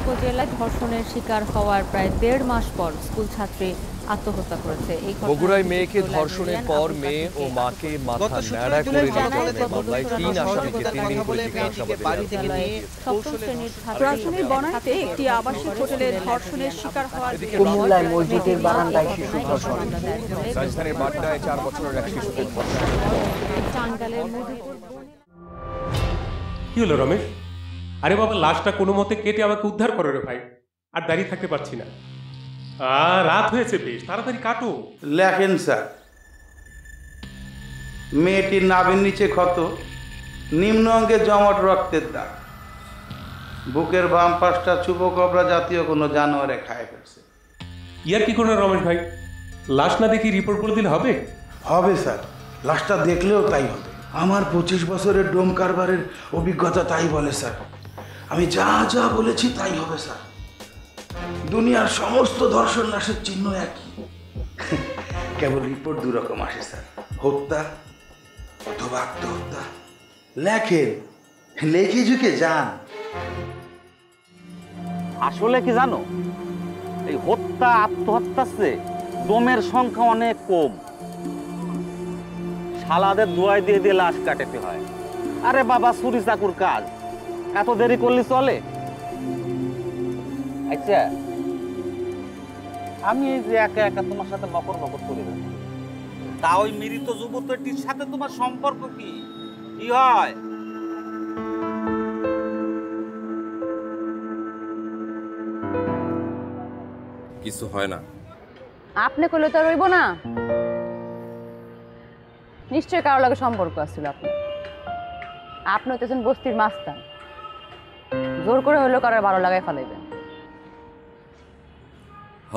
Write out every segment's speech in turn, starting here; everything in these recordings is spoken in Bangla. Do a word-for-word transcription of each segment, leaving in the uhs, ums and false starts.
উপজেলায় ধর্ষণের শিকার হওয়ার প্রায় দেড় মাস পর স্কুল ছাত্রী আত্মহত্যা করেছে। এই বগুড়ায় মেয়েকে ধর্ষণের পর মেয়ে ও মাকে মাথা ন্যাড়া করে নির্যাতনের মামলায় তিন আসামিকে তিন দিন করে জিজ্ঞাসাবাদে সপ্তম শ্রেণীর রাজধানীর বনানীতে একটি আবাসিক হোটেলে ধর্ষণের শিকার হওয়ার কুমিল্লায় মসজিদের বারান্দায় শিশু ধর্ষণ। রাজধানীর বাড্ডায় চার বছরের এক শিশুকে ধর্ষণ। টাঙ্গাইলের মধুপুর। কি হলো রমেশ? আরে বাবা, লাশটা কোনো মতে কেটে আমাকে উদ্ধার করো রে ভাই। আর দাঁড়িয়ে থাকতে পারছি না। আহ রাত হয়েছে, বেশ তাড়াতাড়ি কাটো। লেখেন স্যার, মেয়েটির নাভির নিচে ক্ষত, নিম্ন অঙ্গে জমাট রক্তের দাগ, বুকের বাম পাশটা চুপোকবরা জাতীয় কোনো জানোয়ারে খায় ফেলছে। ইয়ার কি করো রমেশ ভাই? লাশ না দেখি রিপোর্ট করে দিলে হবে? হবে স্যার, লাশটা দেখলেও তাই হবে। আমার পঁচিশ বছরের ডোম কারবারের অভিজ্ঞতা তাই বলে স্যার। আমি যা যা বলেছি তাই হবে স্যার। দুনিয়ার সমস্ত ধর্ষণ লাশের চিহ্ন একই, কেবল রিপোর্ট দু রকম আসে স্যার, হত্যা অথবা আত্মহত্যা। লেখেন, লেখে ঝুঁকে যান। আসলে কি জানো, এই হত্যা আত্মহত্যার চেয়ে ডোমের সংখ্যা অনেক কম। শালাদের দোয়াই দিয়ে দিয়ে লাশ কাটাতে হয়। আরে বাবা, চুরি চাকুর কাজ, এত দেরি করলে চলে? আচ্ছা, আমি এই যে একা একা তোমার সাথে বকর বকর করে যাচ্ছি, তা ওই মৃত যুবতীটির সাথে তোমার সম্পর্ক কি কি হয়? কিছু হয় না। আপনি কইলে তো রইব না, নিশ্চয় কারো লাগে সম্পর্ক আছিল। আপনি আপনি হইতেছেন বস্তির মাস্তান, জোর করে হইলেও কারো ভালো লাগাই ফেলাইবেন। হ,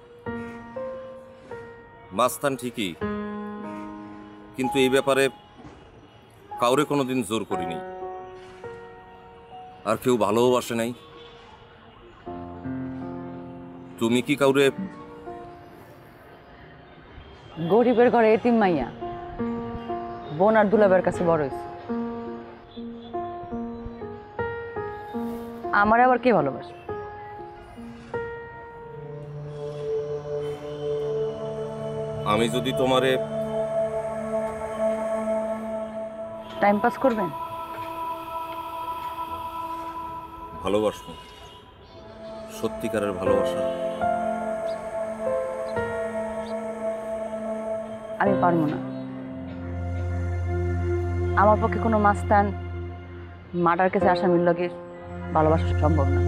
মাস্তান ঠিকই, কিন্তু এই ব্যাপারে কাউরে কোনোদিন জোর করিনি, আর কেউ ভালোবাসে নাই। তুমি কি কাউরে? গরিবের ঘরে এতিম মাইয়া, বোন আর দুলাবের কাছে বড় হইছে। আমার আবার কে ভালোবাসে? আমি যদি তোমারে টাইম পাস করবেন? ভালোবাসো, সত্যিকারের ভালোবাসা, আমি পারবো না। আমার পক্ষে কোনো মাস্তান মার্ডার কেসে আসামির লগে ভালোবাসা সম্ভব না।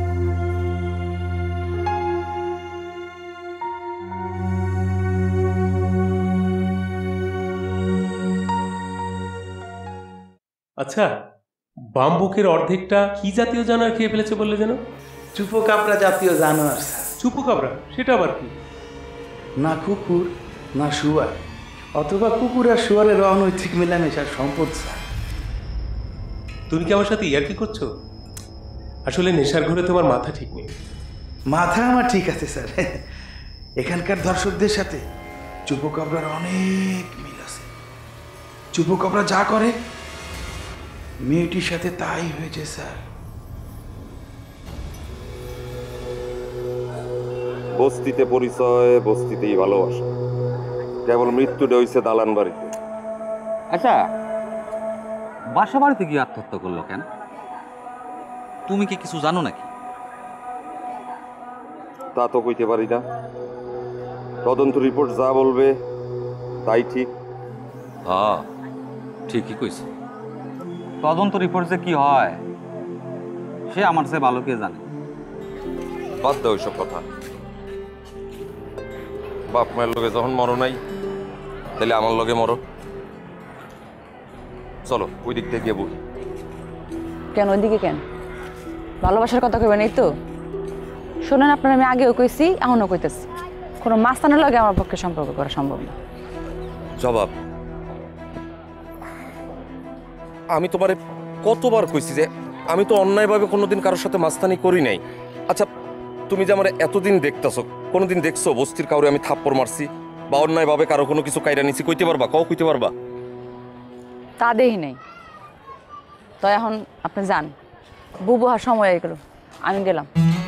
আচ্ছা, বামবুকের অর্ধেকটা কি জাতীয় জানোয়ার খেয়ে ফেলেছে বললে যেন? চুপোকাবরা জাতীয় জানোয়ার স্যার। চুপোকাবরা? সেটা আবার কি? না কুকুর না শুয়ার, অথবা কুকুর আর শুয়ারের অনৈতিক মেলামেশার সম্পদ স্যার। তুমি কি আমার সাথে ইয়ার কি করছো? আসলে নেশার ঘরে তোমার মাথা ঠিক নেই। মাথা আমার ঠিক আছে স্যার, এখানকার দর্শকদের সাথে চুপোকাবরার অনেক মিল আছে। চুপোকাবরা যা করে মেয়েটির সাথে তাই হয়েছে স্যার। বস্তিতে পরিচয়, বস্তিতেই ভালোবাসা, কেবল মৃত্যুটা হইছে দালান বাড়িতে। আচ্ছা, বাসা বাড়িতে গিয়ে আত্মহত্যা করলো কেন? তুমি কি কিছু জানো নাকি? তা তো কইতে পারি না, তদন্ত রিপোর্ট যা বলবে তাই ঠিক। হ্যাঁ, ঠিকই কইছে। তদন্ত রিপোর্ট যে কি হয় সে আমার চেয়ে ভালো কে জানে। বাদ দাও ওইসব কথা। বাপ মায়ের লগে যখন মরো নাই, তাহলে আমার লগে মরো। চলো ওই দিক থেকে গিয়ে বলি। কেন ওইদিকে কেন? ভালোবাসার কথা কইবেন এই তো? শোনেন, আপনার আমি আগেও কইছি, এখনও কইতেছি, কোনো মাস্তানের লগে আমার পক্ষে সম্পর্ক করা সম্ভব না। জবাব, আমি তোমারে কতবার কইছি যে আমি তো অন্যায়ভাবে কোনোদিন কারোর সাথে মাস্তানি করি নাই। আচ্ছা, তুমি যে আমার এতদিন দেখতেছো, কোনোদিন দেখছো বস্তির কাউরে আমি থাপ্পড় মারছি বা অন্যায়ভাবে কারো কোনো কিছু কাইরা নিছি? কইতে পারবা? কও কইতে পারবা? তা দেই নাই। তো এখন আপনি যান, বুবু আর সময় হয়ে গেল, আমি গেলাম।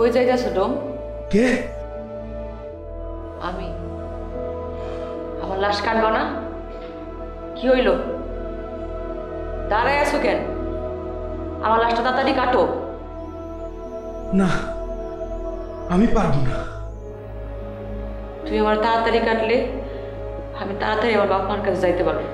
কই যাইতেছো ডোম? কে? আমি। আমার লাশ কাটবা না? কি হইল? দাঁড়ায় আছো কেন? আমার লাশটা তাড়াতাড়ি কাটো। না, আমি পারবো না। তুমি আমার তাড়াতাড়ি কাটলে আমি তাড়াতাড়ি আমার বাপ মার কাছে যাইতে পারবো।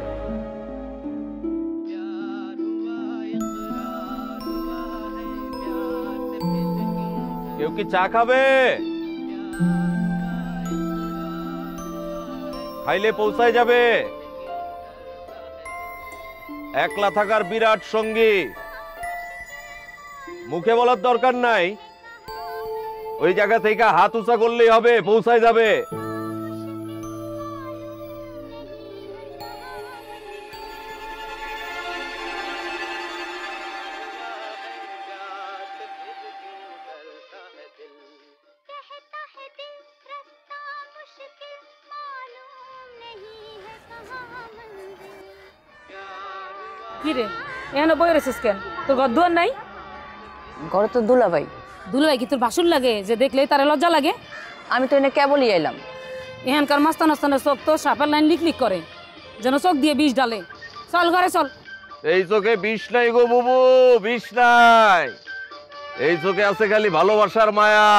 কেউ কি চা খাবে? খাইলে পৌঁছায় যাবে। একলা থাকার বিরাট সঙ্গী, মুখে বলার দরকার নাই, ওই জায়গা থেকে হাত উঁচা করলেই হবে, পৌঁছায় যাবে। কি রে এখানে বই রেছিস কেন? তোর ঘর দুয়ার নাই? ঘরে তো দুলাভাই। দুলাই কি তোর ভাসুর লাগে যে দেখলেই তার লজ্জা লাগে? আমি তো এনে কেবলই এলাম। এখানকার মাস্তান আস্তানের চোখ তো সাপের লাইন লিক লিক করে, যেন চোখ দিয়ে বিষ ডালে। চল ঘরে চল। এই চোখে বিষ নাই গো বুবু, বিষ নাই। এই চোখে আছে খালি ভালোবাসার মায়া।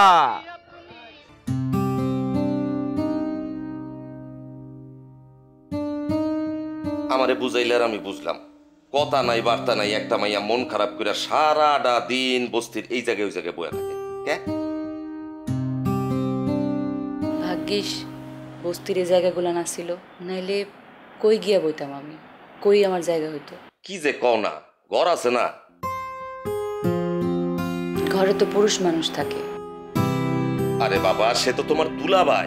আমারে বুঝাইলে আর আমি বুঝলাম। কথা নাই বার্তা নাই, একটা মাইয়া মন খারাপ করে সারাটা দিন বস্তির এই জায়গায় ওই জায়গায় বয়ে থাকে। কে? ভাগ্যিস বস্তির এই জায়গাগুলো না ছিল, নাইলে কই গিয়া বইতাম আমি, কই আমার জায়গা হইতো। কি যে কও না, ঘর আছে না? ঘরে তো পুরুষ মানুষ থাকে। আরে বাবা, সে তো তোমার দুলাভাই।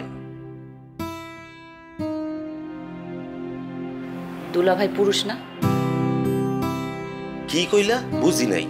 দুলাভাই পুরুষ না? কি কইলা? বুঝি নাই।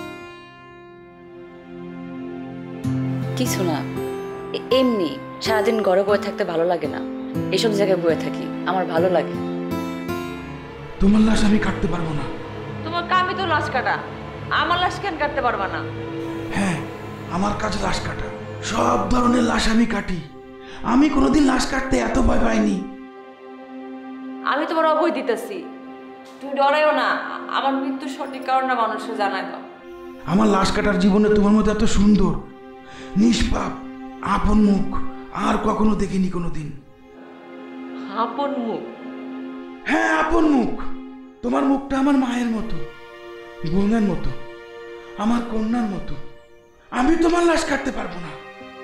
কিছু না, এ- এমনি সারাদিন ঘরে বয়ে থাকতে ভালো লাগে না, এসব জায়গায় বয়ে থাকি, আমার ভালো লাগে। তোমার লাশ আমি কাটতে পারবো না। তোমার কামই তো লাশ কাটা, আমার লাশ কেন কাটতে পারবা না? হ্যাঁ, আমার কাজ লাশ কাটা। সব ধরনের লাশ আমি কাটি। আমি কোনোদিন লাশ কাটতে এত ভয় পাইনি। আমি তোমার অভয় দিতেছি, তুমি ডরাইও না। আমার মৃত্যুর সঠিক কারণটা মানুষকে জানাই দাও। আমার লাশ কাটার জীবনে তোমার মতো এত সুন্দর নিষ্পাপ আপন মুখ আর কখনো দেখিনি কোনোদিন। আপন মুখ? হ্যাঁ, আপন মুখ। তোমার মুখটা আমার মায়ের মতো, বোনের মতো, আমার কন্যার মতো। আমি তোমার লাশ কাটতে পারবো না।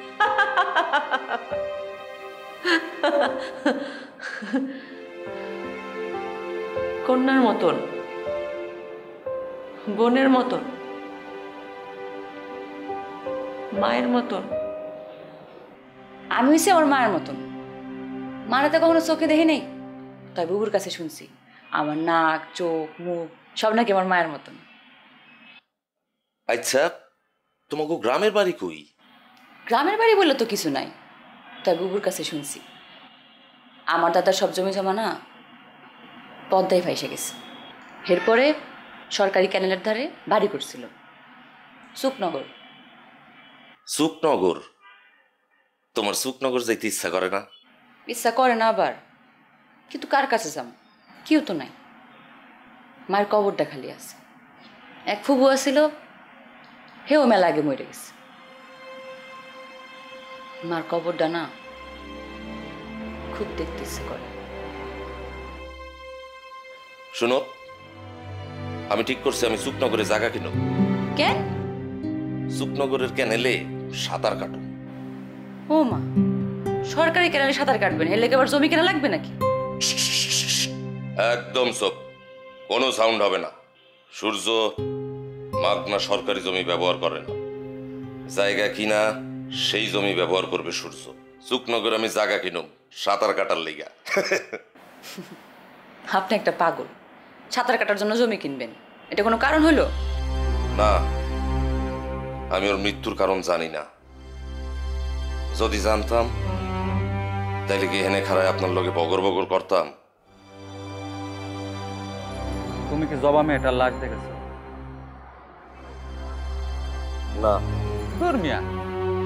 কন্যার মতন, বোনের মতন, মায়ের মতন। আমি হইছি আমার মায়ের মতন। মারা তো কখনো চোখে দেখি নেই, তাই বুবুর কাছে শুনছি আমার নাক, চোখ, মুখ সব নাকি আমার মায়ের মতন। আচ্ছা, তোমাকে গ্রামের বাড়ি কই? গ্রামের বাড়ি বললে তো কিছু নাই, তাই বুবুর কাছে শুনছি আমার দাদার সব জমি জমা না পদ্মায় ভাইসে গেছে। এরপরে সরকারি ক্যানেলের ধারে বাড়ি করছিল, সুকনগর। সুকনগর? তোমার সুকনগর যাইতে ইচ্ছা করে না? ইচ্ছা করে না আবার, কিন্তু কার কাছে যাম? কেউ তো নাই। মায়ের কবরটা খালি আছে। এক ফুবু আছিল, হেও মেলা আগে মরে গেছে। মার কবরটা না খুব দেখতে ইচ্ছে করে। শুনো, আমি ঠিক করছি আমি সুকনগরে জায়গা কিনো। কেন? সুকনগরের ক্যানেলে সাঁতার কাটো। ও মা, সরকারি ক্যানেলে সাঁতার কাটবেন, এর লেগে আবার জমি কেনা লাগবে নাকি? একদম সব, কোনো সাউন্ড হবে না। সূর্য মাগনা সরকারি জমি ব্যবহার করে না, জায়গা কিনা সেই জমি ব্যবহার করবে সূর্য। সুকনগরে আমি জায়গা কিনুম সাঁতার কাটার লেগা। আপনি একটা পাগল, সাঁতার কাটার জন্য জমি কিনবেন, এটা কোনো কারণ হলো? না, আমি ওর মৃত্যুর কারণ জানি না। যদি জানতাম তাইলে কি এখানে খাড়ায় আপনার লগে বগর বগর করতাম? তুমি কি জবা মেয়েটার লাশ দেখেছো? না। তোর মিয়া,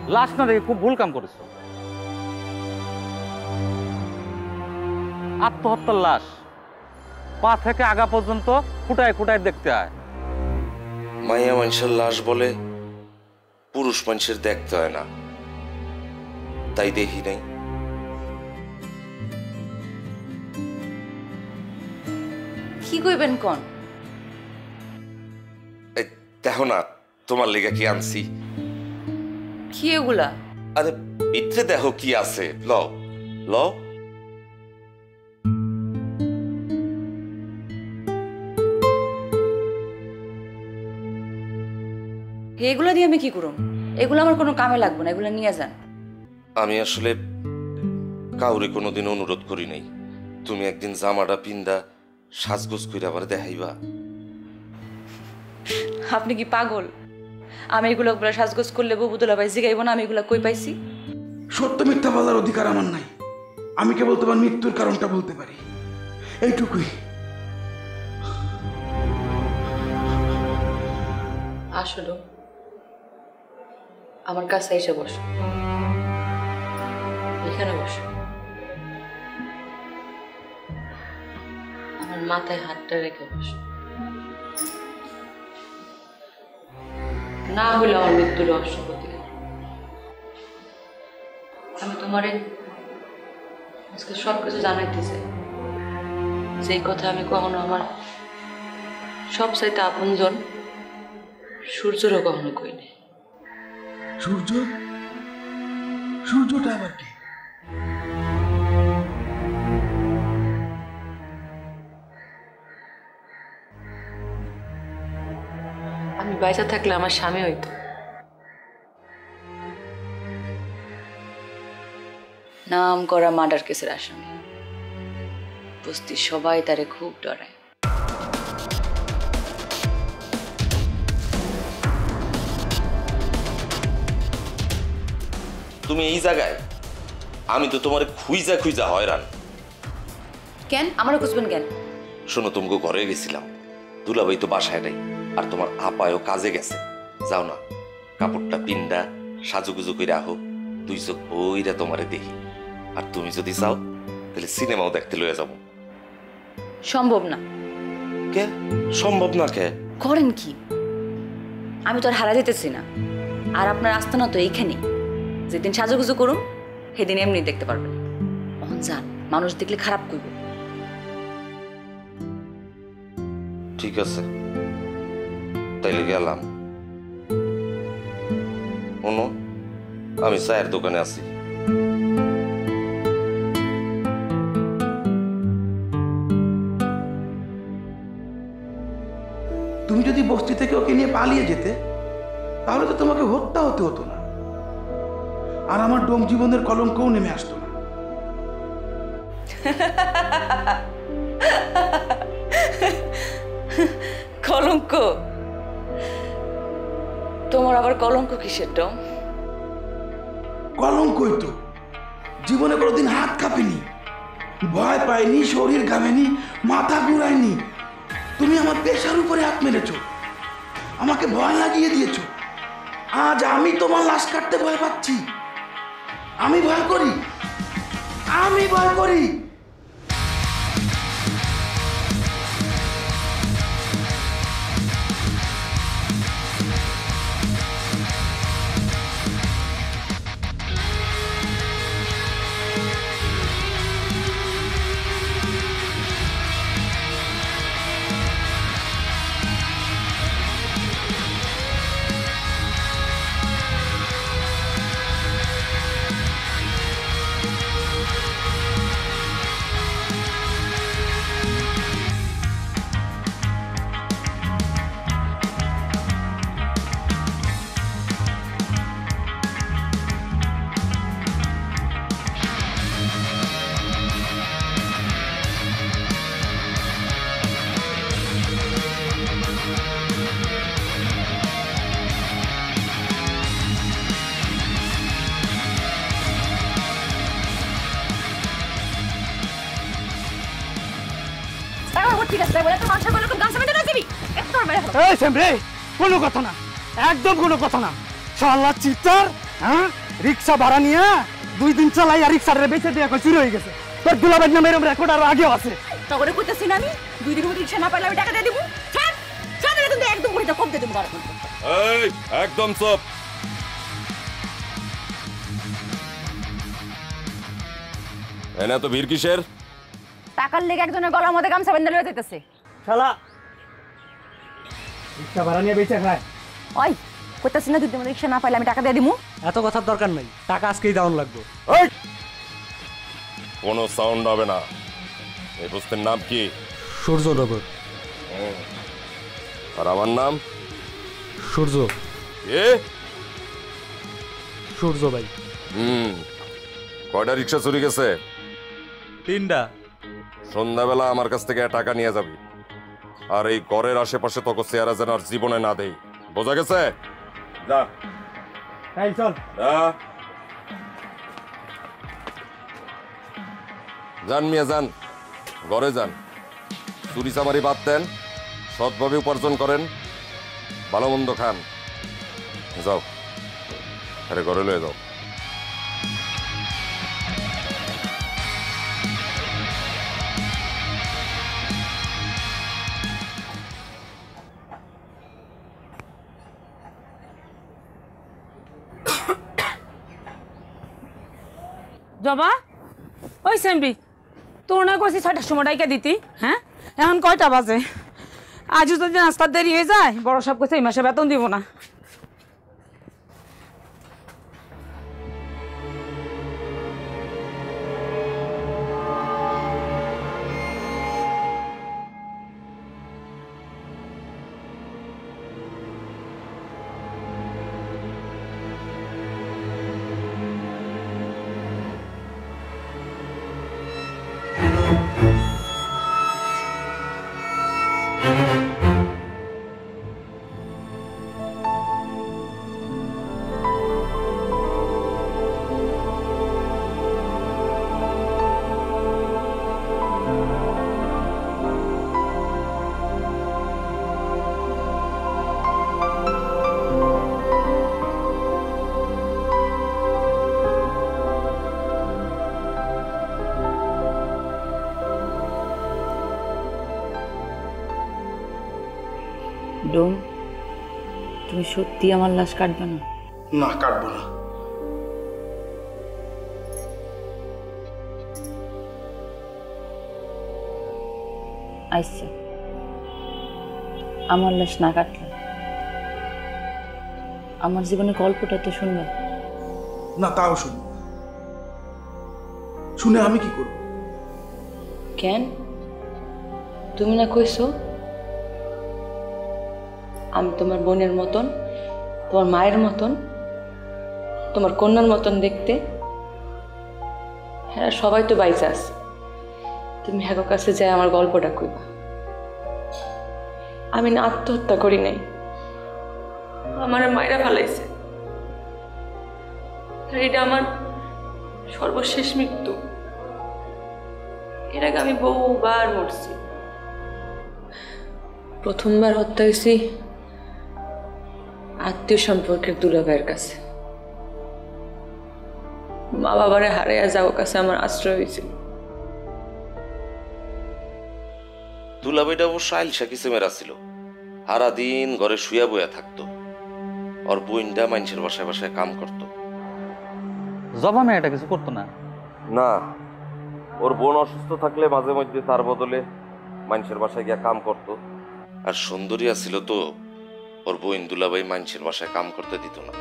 লাশ না দেখে খুব ভুল কাম করেছো। আত্মহত্যার লাশ পা থেকে আগা পর্যন্ত ফুটায় ফুটায় দেখতে হয়। মাইয়া মানুষের লাশ বলে পুরুষ মানুষের দেখতে হয় না, তাই দেখি নাই। কি কইবেন কোন? দেখো না তোমার লেগে কি আনছি। কি এগুলা? আরে ভিতরে দেখো কি আছে, লও লও। এগুলা দিয়ে আমি কি করুম? এগুলো আমার কোনো কামে লাগবে না, এগুলো নিয়ে যান। আমি আসলে কাউরে কোনোদিন অনুরোধ করি নাই, তুমি একদিন জামাটা পিন্দা সাজগোজ কইরা আবার দেখাইবা। আপনি কি পাগল? আমি এগুলো সাজগোজ করলে ববুদুলা ভাই জিগাইব না আমি এগুলা কই পাইছি? সত্য মিথ্যা বলার অধিকার আমার নাই, আমি কেবল তোমার মৃত্যুর কারণটা বলতে পারি, এইটুকুই। আসলে আমার কাছে এসে বসো, এখানে বসো, আমার মাথায় হাতটা রেখে বসো। না হলে আমার মৃত্যুর রহস্য করতে গেল। আমি তোমারে আজকে সব কিছু জানাইতেছি, সেই কথা আমি কখনো আমার সব চাইতে আপনজন সূর্যরও কখনো কইনি। সূর্য? সূর্যটা আবার কি? আমি বাইচা থাকলে আমার স্বামী হইতো। নাম করা মার্ডার কেসের আসামি, বস্তি সবাই তারে খুব ডরায়। তুমি এই জায়গায়? আমি তো তোমার খুইজা খুইজা হয়রান। কেন আমারও খুঁজবেন কেন? শোনো, তোমাকে ঘরে গেছিলাম, দুলাভাই তো বাসায় নাই, আর তোমার আপায়ও কাজে গেছে। যাও না, কাপড়টা পিন্ডা সাজুগুজু করে রাখো, দুই চোখ বইরা তোমারে দেখি। আর তুমি যদি চাও তাহলে সিনেমাও দেখতে লয়ে যাবো। সম্ভব না। কে সম্ভব না? কে করেন কি? আমি তো আর হারা যেতেছি না, আর আপনার আস্তানা তো এইখানে। যেদিন সাজুগুজু করুন সেদিন এমনি দেখতে পারবেন। অহন যান, মানুষ দেখলে খারাপ করবে। ঠিক আছে, তাইলে গেলাম। শোনো, আমি চায়ের দোকানে আছি। তুমি যদি বস্তি থেকে ওকে নিয়ে পালিয়ে যেতে তাহলে তো তোমাকে হত্যা হতে হতো না, আর আমার ডোম জীবনের কলঙ্কও নেমে আসতো না। কলঙ্ক? তোমার আবার কলঙ্ক কিসের ডোম? কলঙ্কই তো, জীবনে কোনোদিন হাত কাঁপেনি, ভয় পাইনি, শরীর ঘামেনি, মাথা ঘুরায়নি। তুমি আমার পেশার উপরে হাত মেরেছো, আমাকে ভয় লাগিয়ে দিয়েছো। আজ আমি তোমার লাশ কাটতে ভয় পাচ্ছি। আমি ভয় করি, আমি ভয় করি। এই সেমরে, কোনো কথা না, একদম কোনো কথা না। শালা চিৎকার, হ্যাঁ রিক্সা ভাড়া নিয়ে দুই দিন চালাই আর রিক্সাটা বেঁচে দিয়ে এখন চুরি হয়ে গেছে তোর দুলাবের নামে এরকম রেকর্ড আরো আগেও আছে তখন কইতেছি না আমি দুই দিন মধ্যে রিক্সা না পাইলে আমি টাকা দিয়ে দিব ছাড় ছাড় কিন্তু একদম করে কম দিয়ে দেবো এই একদম চুপ এনে তো ভিড় কিসের টাকার লেগে একজনের গলার মধ্যে গামছা বেঁধে লয়ে যাইতেছে শালা রিক্সা ভাড়া নিয়ে বেঁচে খায় ওই কইতেছি না দুই দিন মধ্যে রিক্সা না পাইলে আমি টাকা দিয়ে দিব এত কথার দরকার নাই টাকা আজকেই দাউন লাগবে এই কোনো সাউন্ড হবে না এই বস্তির নাম কি সূর্যনগর আর আমার নাম সূর্য এ সূর্য ভাই হুম কয়টা রিক্সা চুরি গেছে তিনটা সন্ধ্যাবেলা আমার কাছ থেকে টাকা নিয়ে যাবি আর এই ঘরের আশেপাশে তোকে চেহারা যেন আর জীবনে না দেই বোঝা গেছে যা এই চল যা যান মিয়া যান ঘরে যান চুরি চামারি বাদ দেন সৎভাবে উপার্জন করেন ভালো মন্দ খান যাও আরে ঘরে লয়ে যাও জবা ওই সেমরি তোর না কইছি ছয়টার সময় ডাইকা দিতি হ্যাঁ এখন কয়টা বাজে আজও যদি নাস্তার দেরি হয়ে যায় বড় সব কইছে এই মাসে বেতন দিব না ডোম তুমি সত্যি আমার লাশ কাটবে না না কাটবো না আইসা আমার লাশ না কাটলে আমার জীবনের গল্পটা তো শুনবে না তাও শুন শুনে আমি কি করব কেন তুমি না কইছো আমি তোমার বোনের মতন তোমার মায়ের মতন তোমার কন্যার মতন দেখতে হ্যাঁ সবাই তো বাইচা আছে তুমি হ্যাঁ কাছে যাই আমার গল্পটা কইবা আমি না আত্মহত্যা করি নাই আমার মায়েরা ফালাইছে এটা আমার সর্বশেষ মৃত্যু এর আগে আমি বহুবার মরছি প্রথমবার হত্যা হয়েছি আত্মীয় সম্পর্কের দুলাভাইয়ের কাছে মা বাবারে হারাইয়া যাওয়ার কাছে আমার আশ্রয় হয়েছিল দুলাভাইটা অবশ্য আইলসা কিসেমেরা ছিল সারাদিন ঘরে শুয়া বইয়া থাকতো ওর বোনটা মানুষের বাসায় বাসায় কাম করতো জবা মেয়েটা কিছু করতো না না ওর বোন অসুস্থ থাকলে মাঝে মধ্যে তার বদলে মানুষের বাসায় গিয়া কাম করতো আর সুন্দরী ছিল তো ওর বোন দুলাভাই মানুষের বাসায় কাম করতে দিত না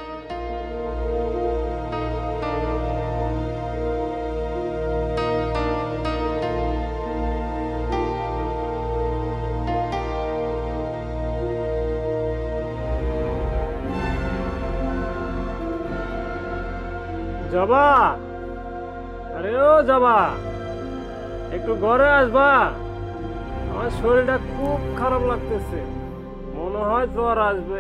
জবা আরে ও জবা একটু ঘরে আসবা আমার শরীরটা খুব খারাপ লাগতেছে মনে হয় জ্বর আসবে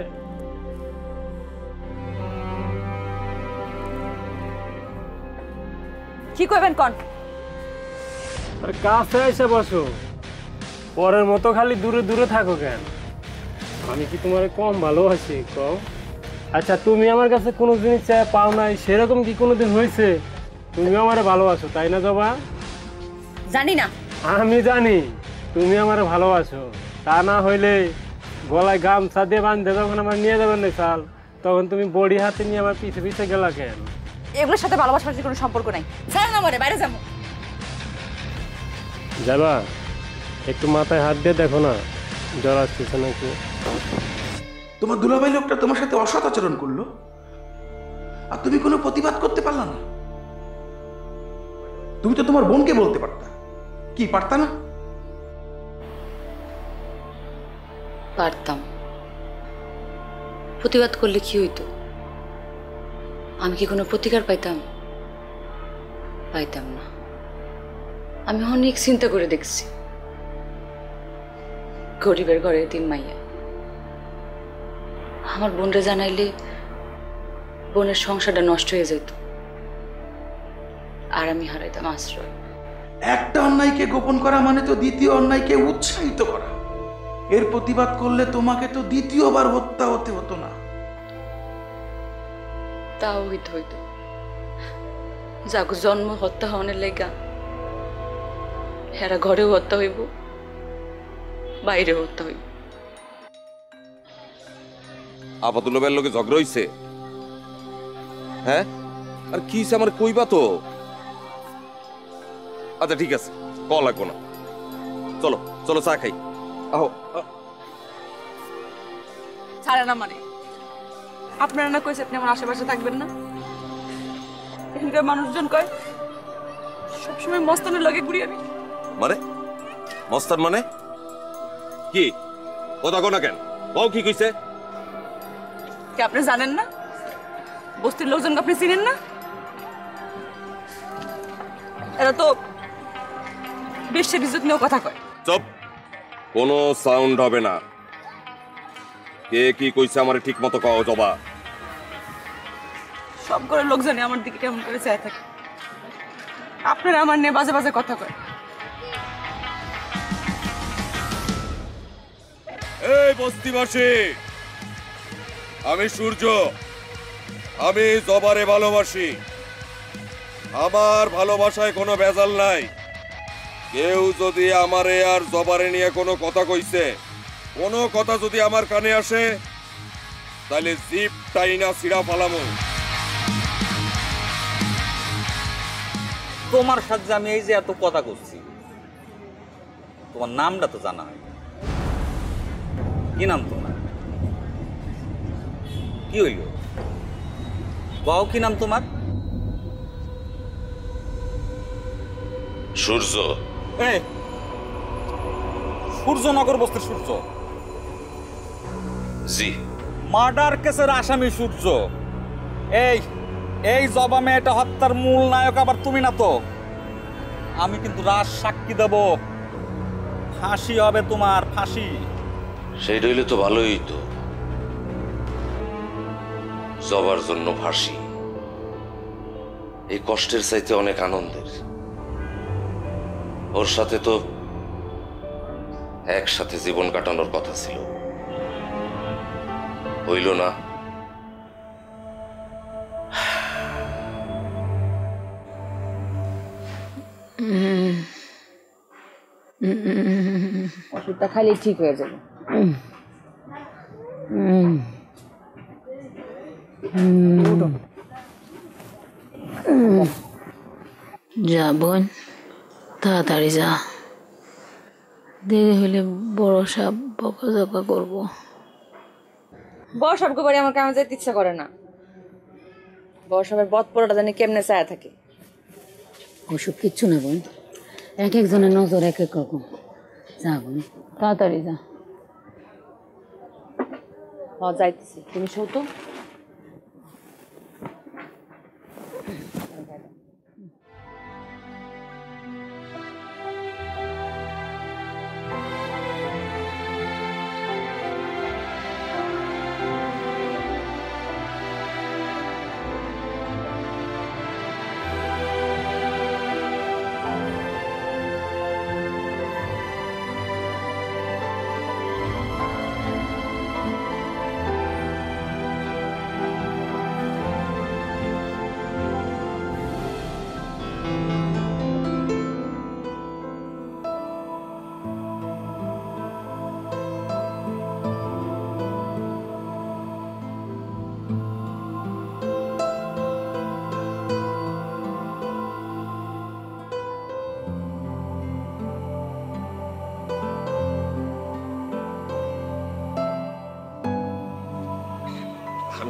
কি কইবেন কোন আরে কাছে এসে বসো পরের মতো খালি দূরে দূরে থাকো কেন আমি কি তোমারে কম ভালোবাসি কম আচ্ছা তুমি আমার কাছে কোনো জিনিস চাই পাও নাই, সেরকম কি কোনোদিন হয়েছে? তুমি আমারে ভালোবাসো তাই না জবা? জানি না। আমি জানি তুমি আমারে ভালোবাসো, তা না হইলে গলায় গামছা দিয়ে বাঁধতে যখন আমার নিয়ে যাবেন না চাল, তখন তুমি বড়ি হাতে নিয়ে আমার পিছে পিছে গেলা কেন? এগুলোর সাথে ভালোবাসার কোনো সম্পর্ক নাই। ছাড় না আমারে, বাইরে যাবো। যাবা একটু মাথায় হাত দিয়ে দেখো না জ্বর আসতেছে নাকি। তোমার দুলাভাই লোকটা তোমার সাথে অসৎ আচরণ করলো আর তুমি কোনো প্রতিবাদ করতে পারলা না। তুমি তো তোমার বোনকে বলতে পারতা, কি পারতা না? পারতাম। প্রতিবাদ করলে কি হইতো? আমি কি কোনো প্রতিকার পাইতাম? পাইতাম না। আমি অনেক চিন্তা করে দেখছি। গরিবের ঘরে তিন মাইয়া, আমার বোনরে জানাইলে বোনের সংসারটা নষ্ট হয়ে যেত আর আমি হারাইতাম আশ্রয়। একটা অন্যায়কে গোপন করা মানে তো দ্বিতীয় অন্যায়কে উৎসাহিত করা। এর প্রতিবাদ করলে তোমাকে তো দ্বিতীয়বার হত্যা হতে হতো না। তাও হইতে হইতো। যাগো জন্ম হত্যা হওয়ার লেগা, হেরা ঘরেও হত্যা হইব, বাইরেও হত্যা হইব। আপাতুল ভাইয়ের লোকে ঝগড়া হইছে? হ্যাঁ, আর কি হইছে আমার কইবা তো। আচ্ছা ঠিক আছে, কল লাগবো না, চলো চলো চা খাই। আহো। ছাড়ে না মানে আপনারা না কইছে আপনি আমার আশেপাশে থাকবেন না? এখানকার মানুষজন কয় সবসময় মস্তানের লগে ঘুরি আমি। মানে মস্তান মানে কি? কথা কো না কেন? কও কি কইছে? কি আপনি জানেন না? বস্তির লোকজন আপনি চিনেন না? এরা তো বেশি ইজ্জত নিয়েও কথা কয়। চুপ, কোনো সাউন্ড হবে না। কে কি কইছে আমারে ঠিক মতো কও জবা। সব করে লোক জানে আমার দিকে কেমন করে চায় থাকে। আপনারা আমার নিয়ে বাজে বাজে কথা কয়। এই বস্তিবাসী, আমি সূর্য, আমি জবারে ভালোবাসি। আমার ভালোবাসায় কোনো ভেজাল নাই। কেউ যদি আমারে আর জবারে নিয়ে কোনো কথা কইছে, কোনো কথা যদি আমার কানে আসে, তাহলে জিপ টাইনা ছিড়া ফালামু। তোমার সাথে আমি এই যে এত কথা করছি, তোমার নামটা তো জানা হয়। কি নাম তোমার? কি হইল? বাও কি নাম তোমার? সূর্য। এই সূর্যনগর বস্তির সূর্য? জি। মার্ডার কেসের আসামি সূর্য। এই এই জবা মেয়েটা হত্যার মূল নায়ক আবার তুমি না তো? আমি কিন্তু রাজ সাক্ষী দেব, ফাঁসি হবে তোমার, ফাঁসি। সেইটা হইলে তো ভালোই তো। জবার জন্য ফাঁসি, এই কষ্টের চাইতে অনেক আনন্দের। ওর সাথে তো একসাথে জীবন কাটানোর কথা ছিল, হইল না। ওষুধটা খালি ঠিক হয়ে যাবে। যা বোন, তাড়াতাড়ি যা, দেরি হলে বড় সাপ বকাঝকা করবো। বড় সাপকে বাড়ি আমার কেমন যেতে ইচ্ছা করে না। বড় সাপের বধ পড়াটা জানি কেমনে চায়া থাকে। ওসব কিচ্ছু না বোন, এক একজনের নজর এক এক রকম। যা বোন, তাড়াতাড়ি যা। হ যাইতেছি, তুমি শো তো।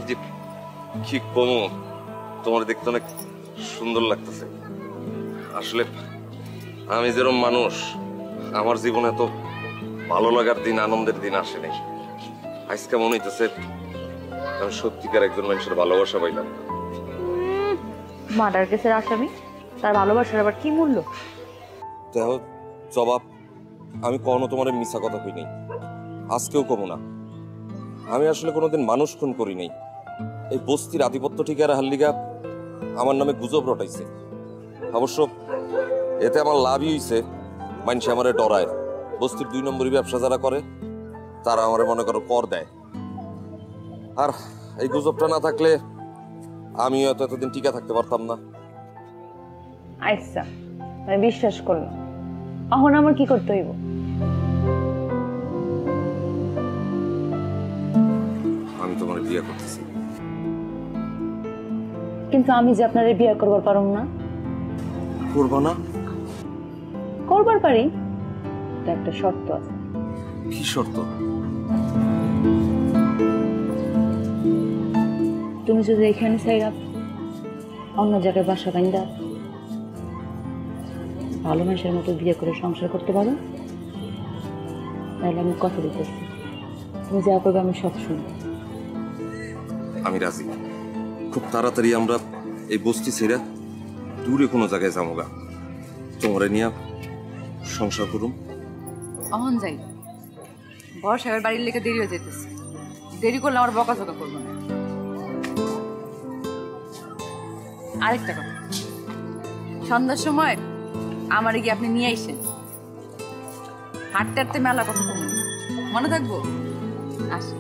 যে কি কমো, তোমার দেখতে অনেক সুন্দর লাগতেছে। আসলে আমি যেরকম মানুষ, আমার জীবনে তো ভালো লাগার দিন, আনন্দের দিন আসে নাই। আজকে মনে হইতেছে আমি সত্যিকার একজন মানুষের ভালোবাসা পাইলাম। মার্ডার কেসের আসামি, তার ভালোবাসার আবার কি মূল্য? দেখো জবাব, আমি কখনো তোমার মিছা কথা কই নাই, আজকেও কমো না। আমি আসলে কোনোদিন মানুষ খুন করি নাই। এই বস্তির আধিপত্য ঠিকার হাল্লিগা আমার নামে গুজব রটাইছে। অবশ্য এতে আমার লাভই হইছে, মানুষ আমারে ডরায়। বস্তির দুই নম্বরই ব্যবসা যারা করে তারা আমারে মনে করো কর দেয়। আর এই গুজবটা না থাকলে আমি হয়তো এতদিন টিকা থাকতে পারতাম না। আচ্ছা, আমি বিশ্বাস করলাম। এখন আমার কি করতে হইব? আমি তোমার বিয়ে করতেছি। কিন্তু আমি যে আপনারে বিয়ে করবার পারুম না। করবা না? করবার পারি, তো একটা শর্ত আছে। কি শর্ত? তুমি যদি এখানে চাইরা অন্য জায়গায় বাসা বান্ধা ভালো মানুষের মতো বিয়ে করে সংসার করতে পারো, তাহলে আমি কথা দিতেছি, তুমি যা করবে আমি সব শুনি। আমি রাজি। খুব তাড়াতাড়ি আমরা এই বস্তি ছেড়ে দূরে কোনো জায়গায় যাবো গা, তোমারে নিয়ে সংসার করুম। অহন যাই, বড় সাহেবের বাড়ির লেগে দেরি হয়ে যেতেছে। দেরি করলে আমার বকাঝকা করবো না। আরেকটা কথা, সন্ধ্যার সময় আমারে গিয়ে আপনি নিয়ে আইসেন। হাঁটতে হাঁটতে মেলা কথা কমে, মনে থাকবো? আসেন।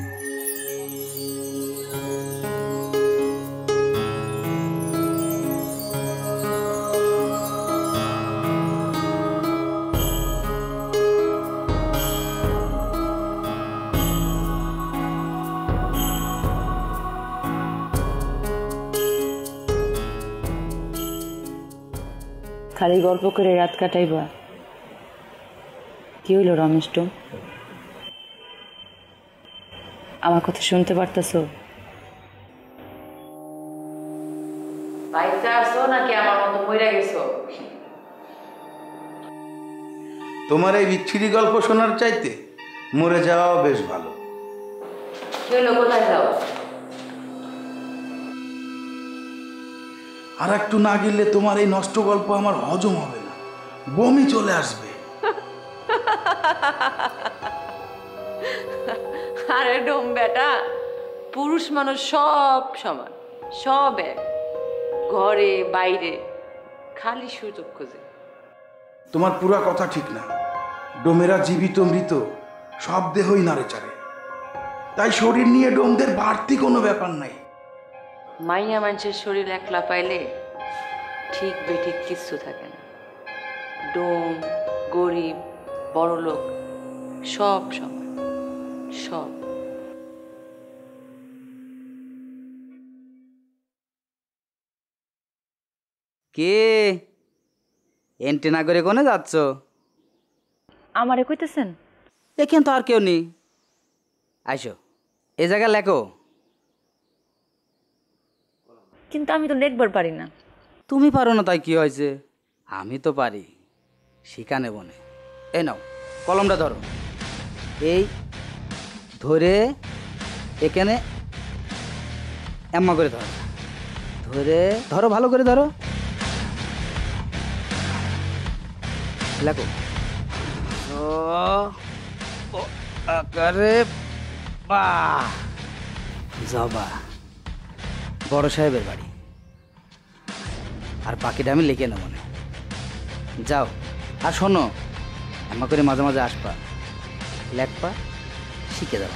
খালি গল্প করে রাত কাটাইবা? কি হইল রমেশ? আমার কথা শুনতে পারতেছো? বাইচা আছো নাকি আমার মতো মইরা গেছো? তোমার এই বিচ্ছিরি গল্প শোনার চাইতে মরে যাওয়া বেশ ভালো। কি হইল, কোথায় যাও? আর একটু না গেলে তোমার এই নষ্ট গল্প আমার হজম হবে না, বমি চলে আসবে। আরে ডোম বেটা, পুরুষ মানুষ সব সমান, সব এক, ঘরে বাইরে, খালি সুযোগ খোঁজে। তোমার পুরা কথা ঠিক না। ডোমেরা জীবিত মৃত সব দেহই নাড়ে চারে, তাই শরীর নিয়ে ডোমদের বাড়তি কোনো ব্যাপার নাই। মাইয়া মানুষের শরীর একলা পাইলে ঠিক বেঠিক কিচ্ছু থাকে না। ডোম, গরিব, বড়লোক সব সমান, সব। কে এন্টেনা করে কোনে যাচ্ছ? আমারে কইতেছেন? এখানে তো আর কেউ নেই। আইসো, এই জায়গা লেখো। কিন্তু আমি তো লেখবার পারি না। তুমি পারো না তাই কি হয়েছে? আমি তো পারি, শিখা নেব না। এই নাও কলমটা ধরো, এই ধরে এখানে এম্মা করে ধরো, ধরে ধরো, ভালো করে ধরো, লেখো। আকারে বাহ, জবা বড় সাহেবের বাড়ি। আর বাকিটা আমি লিখে নেব না। যাও, আর শোনো, এমন করে মাঝে মাঝে আসবা, লেখবা, শিখে যাও।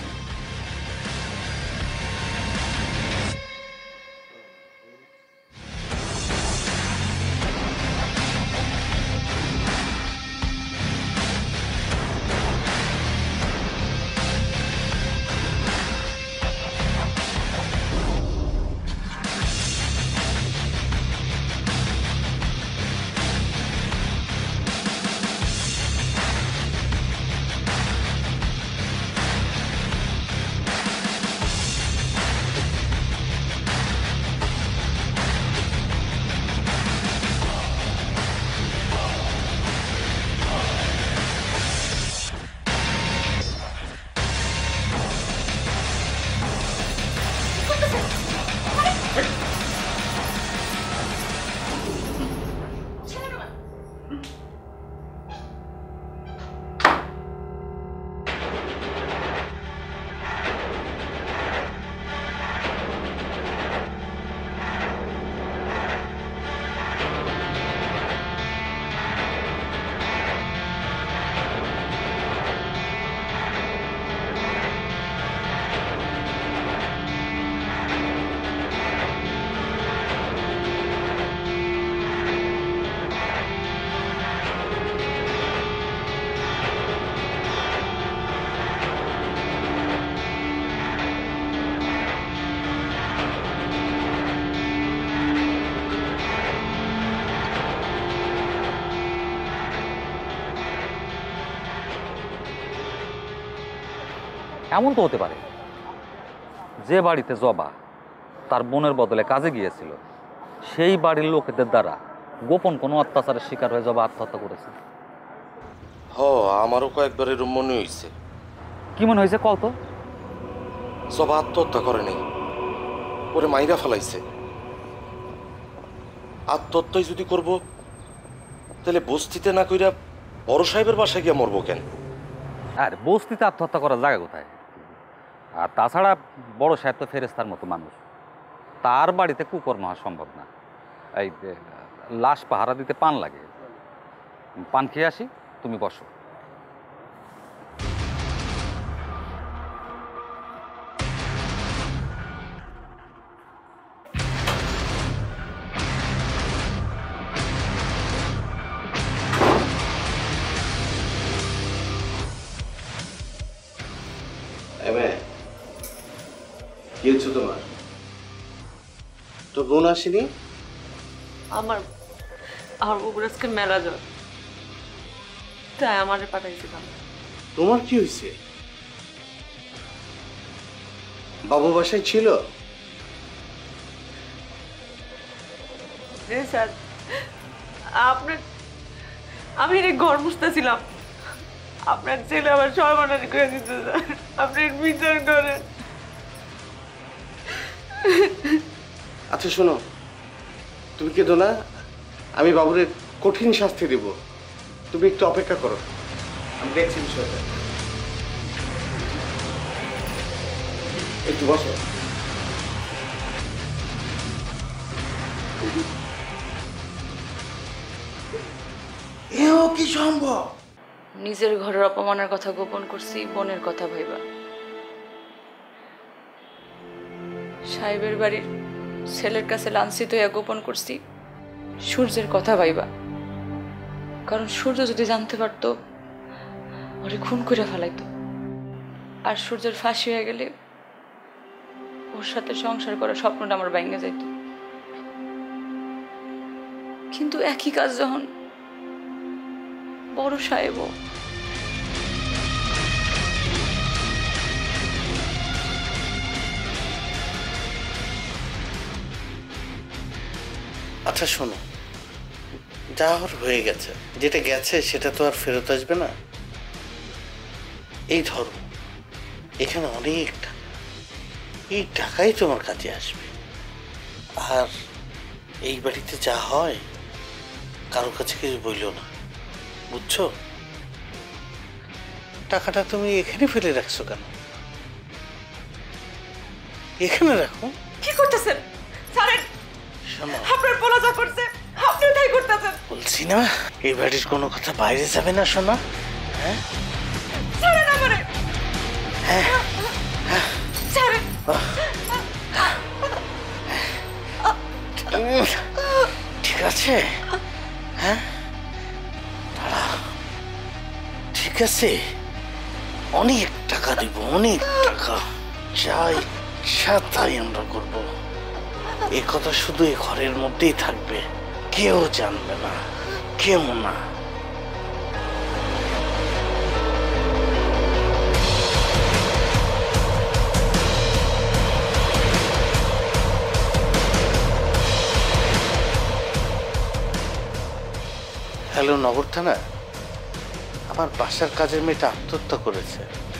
এমন তো হতে পারে যে বাড়িতে জবা তার বোনের বদলে কাজে গিয়েছিল সেই বাড়ির লোকেদের দ্বারা গোপন কোনো অত্যাচারের শিকার হয়ে জবা আত্মহত্যা করেছে। হ, আমারও কয়েকবার এরকম মনে হয়েছে। কি মনে হয়েছে কল তো? জবা আত্মহত্যা করে নাই, ওরে মাইরা ফেলাইছে। আত্মহত্যাই যদি করব তাহলে বস্তিতে না কইরা বড় সাহেবের বাসায় গিয়ে মরবো কেন? আর বস্তিতে আত্মহত্যা করার জায়গা কোথায়? আর তাছাড়া বড় সাহেব তো ফেরেস্তার মতো মানুষ, তার বাড়িতে কুকর্ম হওয়া সম্ভব না। এই লাশ পাহারা দিতে পান লাগে, পান খেয়ে আসি, তুমি বসো। কি হচ্ছে তোমার? তোর বোন আসেনি? আমার আমার উপর আজকে মেলা জ্বর, তাই আমারে পাঠাইছিলাম। তোমার কি হয়েছে? বাবু বাসায় ছিল? স্যার আপনার আমি এর ঘর মুছতেছিলাম, আপনার ছেলে আমার সর্বনাশ করে দিতে স্যার, আপনি বিচার করেন। আচ্ছা শোনো, তুমি কেঁদো না, আমি বাবুরে কঠিন শাস্তি দেব, তুমি একটু অপেক্ষা করো, আমি দেখছি বিষয়টা। একটু বসো। এও কি সম্ভব? নিজের ঘরের অপমানের কথা গোপন করছি বোনের কথা ভাইবা, সাহেবের বাড়ির ছেলের কাছে লাঞ্ছিত হইয়া গোপন করছি সূর্যের কথা ভাইবা, কারণ সূর্য যদি জানতে পারতো ওরে খুন করে ফেলাইতো, আর সূর্যের ফাঁসি হয়ে গেলে ওর সাথে সংসার করার স্বপ্নটা আমার ভেঙে যাইত। কিন্তু একই কাজ যখন বড় সাহেবও আচ্ছা শোনো, যা হওয়ার হয়ে গেছে, যেটা গেছে সেটা তো আর ফেরত আসবে না। এই ধরো, এখানে অনেক টাকা, এই টাকাই তোমার কাছে আসবে। আর এই বাড়িতে যা হয় কারো কাছে কিছু বইলো না, বুঝছো? টাকাটা তুমি এখানে ফেলে রাখছো কেন? এখানে রাখো। কি করতেছেন স্যার? আপনার বলা যা করছে আপনি তাই করতেছেন। বলছি না এই বাড়ির কোনো কথা বাইরে যাবে না, শোনা? হ্যাঁ ছাড়েন আমারে। হ্যাঁ ছাড়েন। ঠিক আছে, হ্যাঁ ঠিক আছে, অনেক টাকা দিব, অনেক টাকা, চাই তাই আমরা করবো। এ কথা শুধু এই ঘরের মধ্যেই থাকবে, কেউ জানবে না, কেউ না। হ্যালো নগর থানা, আমার বাসার কাজের মেয়েটা আত্মহত্যা করেছে,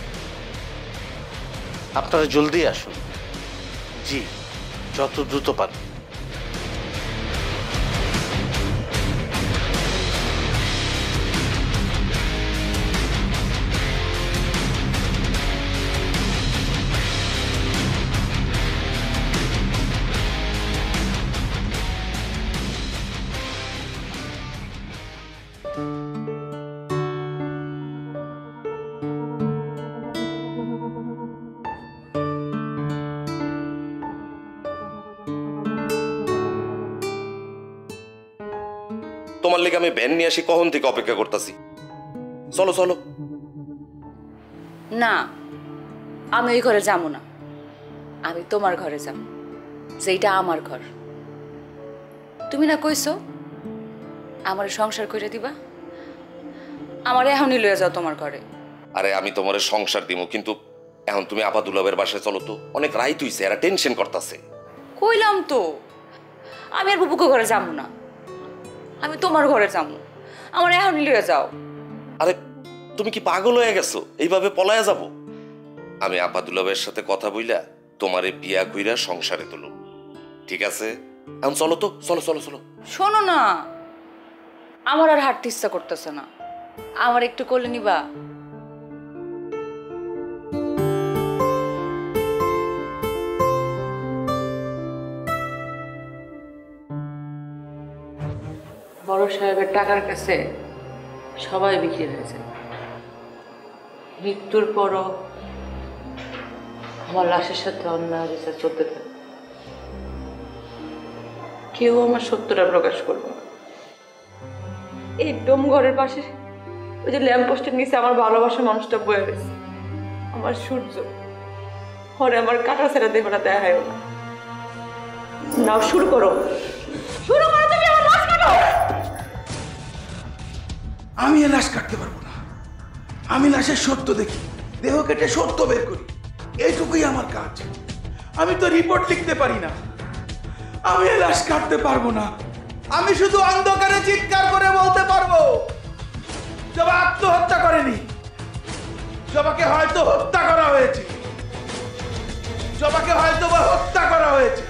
আপনারা জলদি আসুন। জি, যত দ্রুত পারেন। তোমার লেগে আমি ভ্যান নিয়ে আসি, কখন থেকে অপেক্ষা করতেছি। চলো চলো। না, আমি ওই ঘরে যাবো না, আমি তোমার ঘরে যাব, যেটা আমার ঘর। তুমি না কইছো আমার সংসার করে দিবা, আমার এখনই লয়ে যাও তোমার ঘরে। আরে আমি তোমার সংসার দিব, কিন্তু এখন তুমি আপা দুলাবের বাসায় চলো তো, অনেক রাইত হইছে, এরা টেনশন করতেছে। কইলাম তো আমি আর বুবুকে ঘরে যাবো না, আমি তোমার ঘরে যাবো, আমার এখন লিয়ে যাও। আরে তুমি কি পাগল হয়ে গেছো? এইভাবে পলায়া যাব? আমি আপা দুলাবের সাথে কথা বইলা তোমারে বিয়া কইরা সংসারে তুলো, ঠিক আছে? এখন চলো তো, চলো চলো চলো। শোনো না, আমার আর হাঁটতে ইচ্ছা করতেছে না, আমার একটু কোলে নিবা? বড় সাহেবের টাকার কাছে সবাই বিক্রি হয়েছে। মৃত্যুর পরও আমার লাশের সাথে অন্যায় বিচার চলতে থাকে। কেউ আমার সত্যটা প্রকাশ করবে না। এই ডোম ঘরের পাশে ওই যে ল্যাম্পপোস্টের নিচে আমার ভালোবাসার মানুষটা বয়ে রয়েছে, আমার সূর্য। ঘরে আমার কাটা ছেড়ে দেহটা দেখায় না। নাও শুরু করো, শুরু করো, তুমি আমার লাশ কাটো। আমি এ লাশ কাটতে পারবো না। আমি লাশের সত্য দেখি, দেহ কেটে সত্য বের করি, এইটুকুই আমার কাজ। আমি তো রিপোর্ট লিখতে পারি না। আমি এ লাশ কাটতে পারবো না। আমি শুধু অন্ধকারে চিৎকার করে বলতে পারবো জবা আত্মহত্যা করেনি, জবাকে হয়তো হত্যা করা হয়েছে, জবাকে হয়তো বা হত্যা করা হয়েছে।